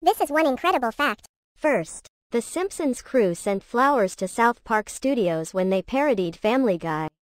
This is one incredible fact. First, the Simpsons crew sent flowers to South Park Studios when they parodied Family Guy.